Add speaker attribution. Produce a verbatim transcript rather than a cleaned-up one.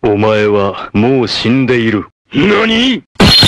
Speaker 1: お前はもう死んでいる。何？